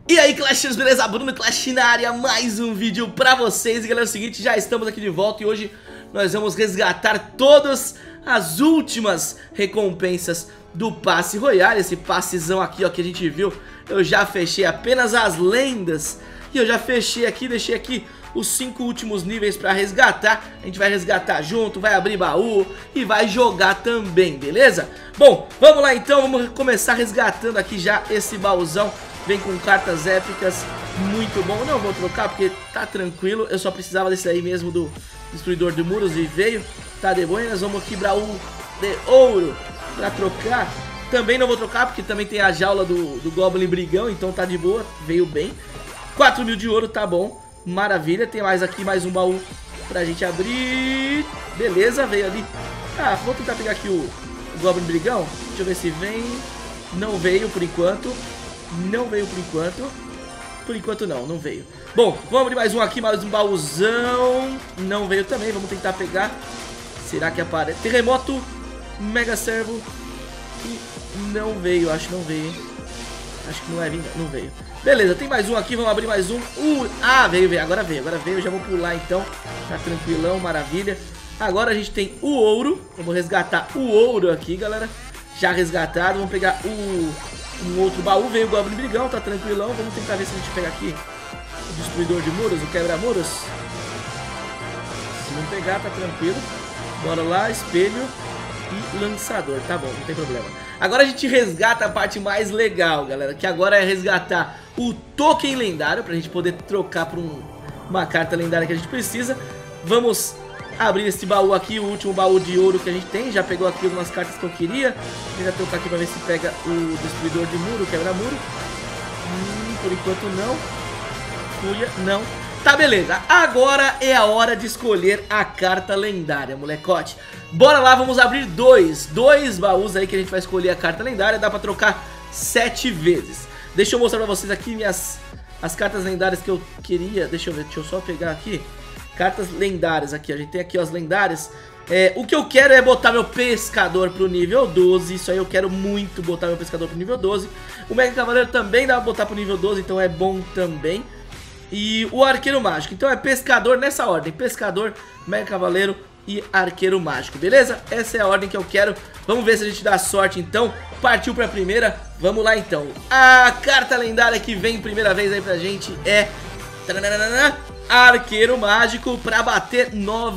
E aí, Clashers, beleza? Bruno Clash na área, mais um vídeo pra vocês. E galera, é o seguinte, já estamos aqui de volta e hoje nós vamos resgatar todas as últimas recompensas do passe royale. Esse passezão aqui, ó, que a gente viu, eu já fechei apenas as lendas. E eu já fechei aqui, deixei aqui os 5 últimos níveis pra resgatar. A gente vai resgatar junto, vai abrir baú e vai jogar também, beleza? Bom, vamos lá então, vamos começar resgatando aqui já esse baúzão. Vem com cartas épicas, muito bom. Não vou trocar porque tá tranquilo. Eu só precisava desse aí mesmo do Destruidor de Muros e veio. Tá de boa, nós vamos aqui baú de ouro pra trocar. Também não vou trocar porque também tem a jaula do Goblin Brigão, então tá de boa, veio bem. 4 mil de ouro, tá bom, maravilha. Tem mais aqui, mais um baú pra gente abrir. Beleza, veio ali. Ah, vou tentar pegar aqui o Goblin Brigão. Deixa eu ver se vem. Não veio por enquanto. Não veio por enquanto. Por enquanto não veio. Bom, vamos abrir mais um aqui, mais um baúzão. Não veio também, vamos tentar pegar. Será que aparece? Terremoto, Mega Servo. E não veio, acho que não veio. Acho que não é vindo, não veio. Beleza, tem mais um aqui, vamos abrir mais um. Veio, agora veio, já vou pular então. Tá tranquilão, maravilha. Agora a gente tem o ouro. Vamos resgatar o ouro aqui, galera. Já resgatado, vamos pegar um outro baú. Veio o Goblin Brigão, tá tranquilão. Vamos tentar ver se a gente pega aqui o Destruidor de Muros, o Quebra-Muros. Se não pegar, tá tranquilo. Bora lá, espelho e lançador, tá bom, não tem problema. Agora a gente resgata a parte mais legal, galera, que agora é resgatar o token lendário, pra gente poder trocar por uma carta lendária que a gente precisa. Vamos abrir esse baú aqui, o último baú de ouro que a gente tem. Já pegou aqui algumas cartas que eu queria. Vou já trocar aqui pra ver se pega o Destruidor de Muro, o Quebra-Muro. Por enquanto não. Fúria, não. Tá, beleza. Agora é a hora de escolher a carta lendária, molecote. Bora lá, vamos abrir dois baús aí que a gente vai escolher a carta lendária. Dá pra trocar 7 vezes. Deixa eu mostrar pra vocês aqui as cartas lendárias que eu queria. Deixa eu ver, deixa eu só pegar aqui. Cartas lendárias aqui, a gente tem aqui ó, as lendárias. O que eu quero é botar meu pescador pro nível 12. Isso aí eu quero muito botar meu pescador pro nível 12. O Mega Cavaleiro também dá pra botar pro nível 12, então é bom também. E o Arqueiro Mágico, então é pescador nessa ordem: pescador, Mega Cavaleiro e Arqueiro Mágico, beleza? Essa é a ordem que eu quero. Vamos ver se a gente dá sorte então. Partiu pra primeira, vamos lá então. A carta lendária que vem primeira vez aí pra gente é Arqueiro Mágico pra bater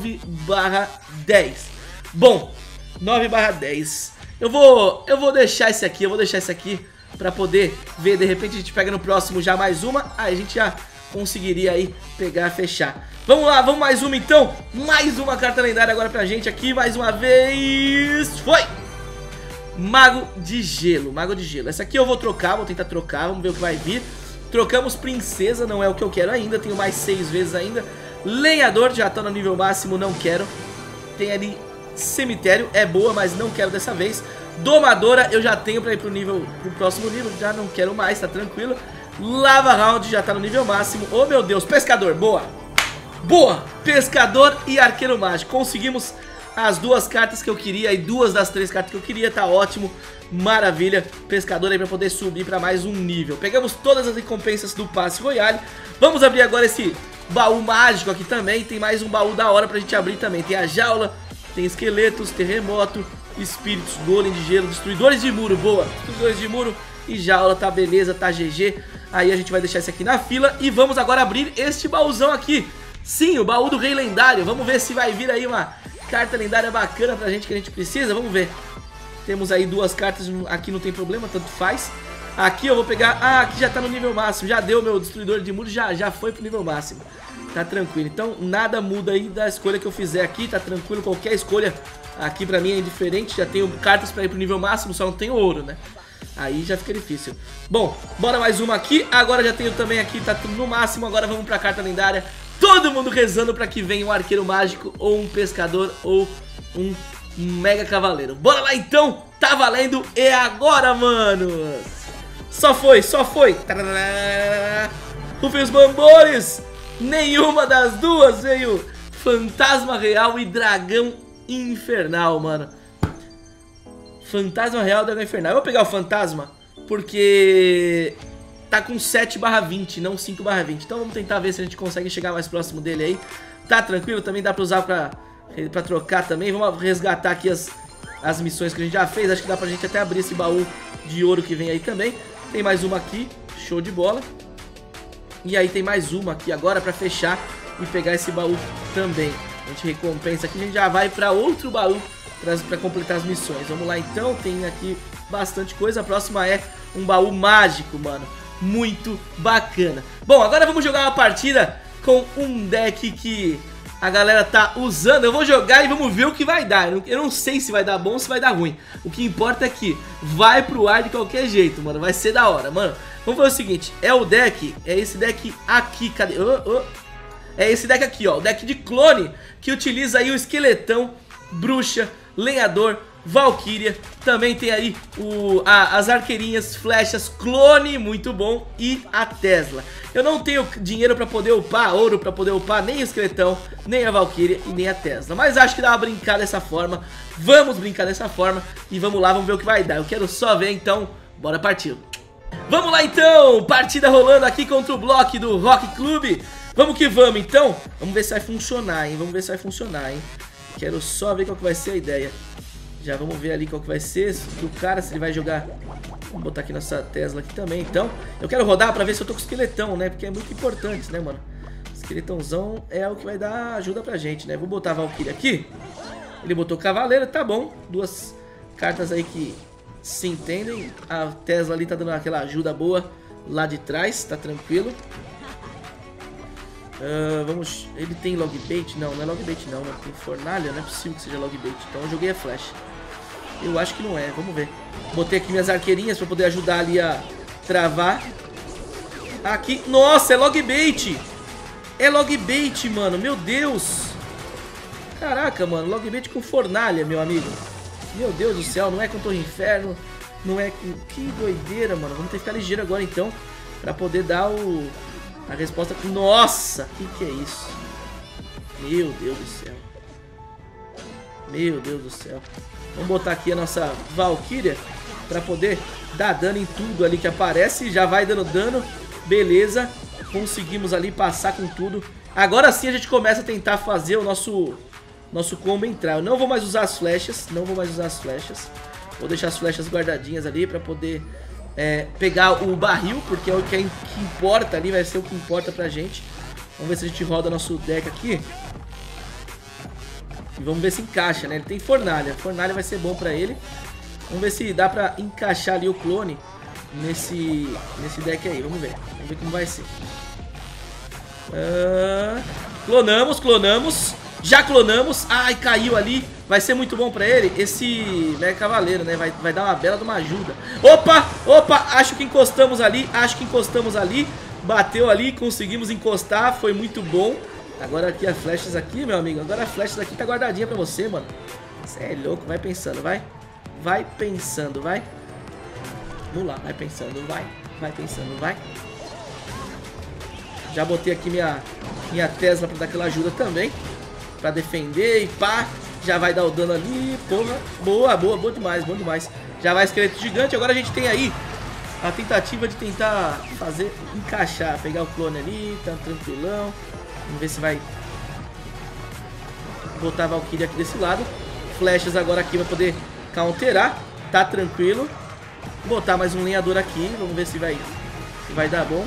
9/10. Bom, 9/10. Eu vou deixar esse aqui, pra poder ver, de repente a gente pega no próximo já mais uma. Aí a gente já conseguiria aí pegar, fechar. Vamos lá, vamos mais uma então. Mais uma carta lendária agora pra gente aqui, mais uma vez. Foi! Mago de Gelo, Mago de Gelo. Essa aqui eu vou trocar, vou tentar trocar, vamos ver o que vai vir. Trocamos Princesa, não é o que eu quero ainda, tenho mais 6 vezes ainda. Lenhador, já tá no nível máximo, não quero. Tem ali Cemitério, é boa, mas não quero dessa vez. Domadora eu já tenho pra ir pro próximo nível, já não quero mais, tá tranquilo. Lava Round já tá no nível máximo. Oh meu Deus, Pescador, boa. Boa, Pescador e Arqueiro Mágico. Conseguimos as 2 cartas que eu queria e 2 das 3 cartas que eu queria, tá ótimo. Maravilha, Pescador aí pra poder subir pra mais um nível. Pegamos todas as recompensas do passe royale. Vamos abrir agora esse baú mágico aqui também. Tem mais um baú da hora pra gente abrir também. Tem a jaula, tem esqueletos, terremoto, espíritos, golem de gelo, destruidores de muro, boa. Destruidores de muro e jaula, tá beleza, tá GG. Aí a gente vai deixar esse aqui na fila e vamos agora abrir este baúzão aqui. Sim, o baú do Rei Lendário. Vamos ver se vai vir aí uma carta lendária bacana pra gente que a gente precisa, vamos ver. Temos aí 2 cartas, aqui não tem problema, tanto faz. Aqui eu vou pegar, aqui já tá no nível máximo, já deu meu Destruidor de Muro, já foi pro nível máximo. Tá tranquilo, então nada muda aí da escolha que eu fizer aqui, tá tranquilo, qualquer escolha aqui pra mim é indiferente. Já tenho cartas pra ir pro nível máximo, só não tenho ouro, né? Aí já fica difícil. Bom, bora mais uma aqui. Agora já tenho também aqui, tá tudo no máximo. Agora vamos pra carta lendária. Todo mundo rezando pra que venha um Arqueiro Mágico, ou um Pescador, ou um Mega Cavaleiro. Bora lá então, tá valendo. É agora, mano. Só foi. Rufem os bambores. Nenhuma das duas veio Fantasma Real e Dragão Infernal, mano. Fantasma Real, Dragão Infernal. Eu vou pegar o Fantasma porque tá com 7/20, não 5/20. Então vamos tentar ver se a gente consegue chegar mais próximo dele aí. Tá tranquilo, também dá pra usar pra trocar também. Vamos resgatar aqui as missões que a gente já fez. Acho que dá pra gente até abrir esse baú de ouro que vem aí também. Tem mais uma aqui, show de bola. E aí tem mais uma aqui agora pra fechar e pegar esse baú também. A gente recompensa aqui, a gente já vai pra outro baú pra completar as missões. Vamos lá então, tem aqui bastante coisa. A próxima é um baú mágico, mano. Muito bacana. Bom, agora vamos jogar uma partida com um deck que a galera tá usando. Eu vou jogar e vamos ver o que vai dar. Eu não sei se vai dar bom ou se vai dar ruim. O que importa é que vai pro ar de qualquer jeito, mano. Vai ser da hora, mano. Vamos fazer o seguinte, é esse deck aqui, cadê? É esse deck aqui, ó, o deck de clone, que utiliza aí o esqueletão, bruxa, lenhador, valquíria. Também tem aí as arqueirinhas, flechas, clone, muito bom, e a Tesla. Eu não tenho dinheiro pra poder upar, ouro pra poder upar nem o esqueletão, nem a valquíria e nem a Tesla. Mas acho que dá pra brincar dessa forma. Vamos brincar dessa forma e vamos lá, vamos ver o que vai dar. Eu quero só ver, então, bora partir. Vamos lá então, partida rolando aqui contra o bloco do Rock Club. Vamos que vamos então. Vamos ver se vai funcionar, hein? Vamos ver se vai funcionar, hein? Quero só ver qual que vai ser a ideia. Já vamos ver ali qual que vai ser do cara, se ele vai jogar. Vamos botar aqui nossa Tesla aqui também, então. Eu quero rodar pra ver se eu tô com esqueletão, né? Porque é muito importante, né, mano? Esqueletãozão é o que vai dar ajuda pra gente, né? Vou botar a Valkyria aqui. Ele botou cavaleiro, tá bom. Duas cartas aí que se entendem. A Tesla ali tá dando aquela ajuda boa lá de trás, tá tranquilo. Vamos... Ele tem logbait? Não, não é logbait não, né? Tem fornalha, não é possível que seja logbait. Então eu joguei a flash. Eu acho que não é, vamos ver. Botei aqui minhas arqueirinhas pra poder ajudar ali a travar. Aqui, nossa, é logbait. É logbait, mano, meu Deus. Caraca, mano, logbait com fornalha, meu amigo. Meu Deus do céu, não é com Torre Inferno. Não é com... Que doideira, mano. Vamos ter que ficar ligeiro agora, então, pra poder dar a resposta. Nossa, que é isso? Meu Deus do céu. Meu Deus do céu. Vamos botar aqui a nossa Valkyria pra poder dar dano em tudo ali que aparece. Já vai dando dano. Beleza. Conseguimos ali passar com tudo. Agora sim a gente começa a tentar fazer o nosso combo entrar. Eu não vou mais usar as flechas. Não vou mais usar as flechas. Vou deixar as flechas guardadinhas ali pra poder pegar o barril, porque é o que importa ali. Vai ser o que importa pra gente. Vamos ver se a gente roda nosso deck aqui. E vamos ver se encaixa, né? Ele tem fornalha. Fornalha vai ser bom pra ele. Vamos ver se dá pra encaixar ali o clone nesse deck aí. Vamos ver como vai ser. Clonamos. Já clonamos. Ai, caiu ali. Vai ser muito bom pra ele. Esse Mega Cavaleiro, né? Vai dar uma bela de uma ajuda. Opa, acho que encostamos ali. Bateu ali, conseguimos encostar. Foi muito bom. Agora aqui as flechas aqui, meu amigo. Agora as flechas aqui tá guardadinha pra você, mano. Você é louco, vai pensando, vai. Vai pensando, vai. Vamos lá, vai pensando, vai. Vai pensando, vai. Já botei aqui minha Tesla pra dar aquela ajuda também. Pra defender e pá. Já vai dar o dano ali, porra. Boa demais, bom demais. Já vai esqueleto gigante. Agora a gente tem aí a tentativa de tentar encaixar. Pegar o clone ali, tá tranquilão. Vamos ver se vai botar a Valkyria aqui desse lado. Flechas agora aqui vai poder counterar. Tá tranquilo. Botar mais um lenhador aqui. Vamos ver se vai dar bom.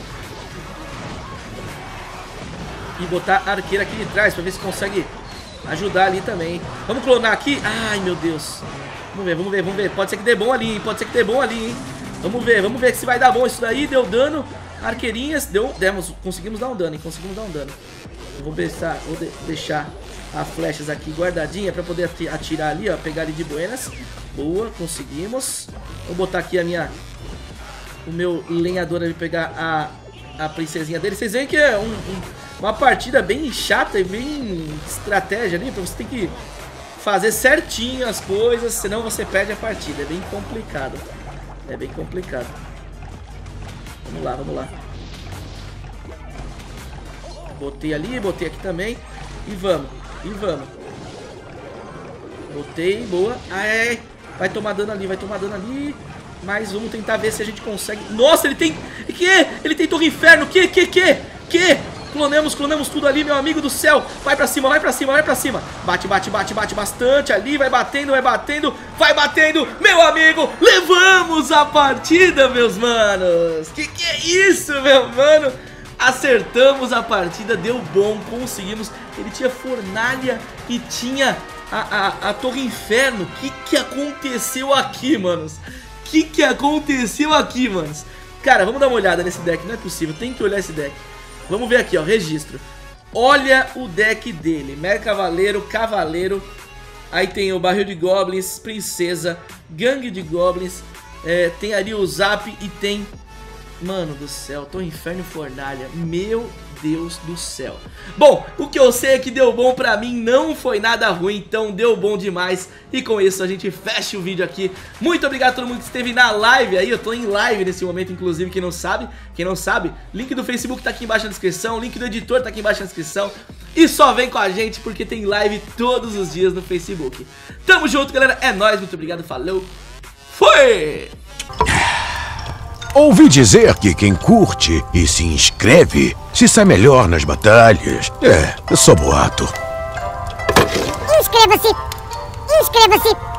E botar a arqueira aqui de trás pra ver se consegue ajudar ali também. Vamos clonar aqui. Ai, meu Deus. Vamos ver. Pode ser que dê bom ali, hein? Vamos ver se vai dar bom isso daí. Deu dano. Arqueirinhas. Conseguimos dar um dano, hein? Eu vou deixar as flechas aqui guardadinha pra poder atirar ali, ó. Pegar ali de buenas. Boa, conseguimos. Vou botar aqui o meu lenhador ali, pegar a princesinha dele. Vocês veem que é uma partida bem chata e bem estratégia ali. Você tem que fazer certinho as coisas, senão você perde a partida. É bem complicado. Vamos lá. Botei ali, botei aqui também. E vamos. Botei, boa. Ai, vai tomar dano ali. Mas vamos tentar ver se a gente consegue. Nossa, ele tem... Ele tem Torre Inferno. Que? Clonamos tudo ali, meu amigo do céu. Vai pra cima. Bate bastante ali. Vai batendo. Meu amigo, levamos a partida, meus manos. Que é isso, meu mano? Acertamos a partida, deu bom, conseguimos. Ele tinha fornalha e tinha a Torre Inferno. Que aconteceu aqui, manos? Que aconteceu aqui, manos? Cara, vamos dar uma olhada nesse deck, não é possível, tem que olhar esse deck. Vamos ver aqui, ó, registro. Olha o deck dele, Mega Cavaleiro, Cavaleiro. Aí tem o Barril de Goblins, Princesa, Gangue de Goblins, tem ali o Zap e tem... Mano do céu, Torre Inferno e Fornalha. Meu Deus do céu. Bom, o que eu sei é que deu bom pra mim, não foi nada ruim, então deu bom demais. E com isso a gente fecha o vídeo aqui. Muito obrigado a todo mundo que esteve na live aí. Eu tô em live nesse momento, inclusive, quem não sabe, link do Facebook tá aqui embaixo na descrição, link do editor tá aqui embaixo na descrição. E só vem com a gente porque tem live todos os dias no Facebook. Tamo junto, galera, é nóis, muito obrigado, falou, fui! Ouvi dizer que quem curte e se inscreve se sai melhor nas batalhas. É só boato. Inscreva-se! Inscreva-se!